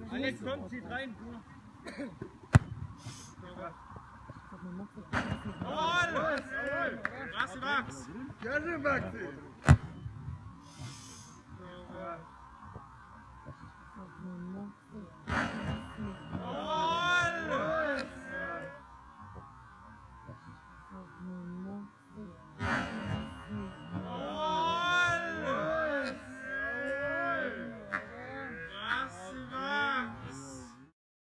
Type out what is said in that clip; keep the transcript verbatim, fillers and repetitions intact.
Alex, komm, zieht rein. Jawohl! Straße, Max! Ja, schön, Maxi! Jawohl.